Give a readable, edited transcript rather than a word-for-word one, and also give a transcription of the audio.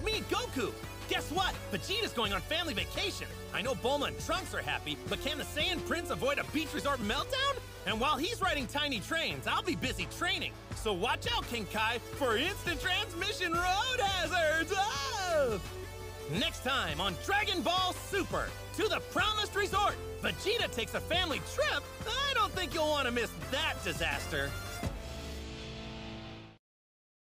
me, Goku! Guess what? Vegeta's going on family vacation. I know Bulma and Trunks are happy, but can the Saiyan Prince avoid a beach resort meltdown? And while he's riding tiny trains, I'll be busy training. So watch out, King Kai, for instant transmission road hazards! Oh! Next time on Dragon Ball Super, to the Promised Resort, Vegeta takes a family trip. I don't think you'll want to miss that disaster.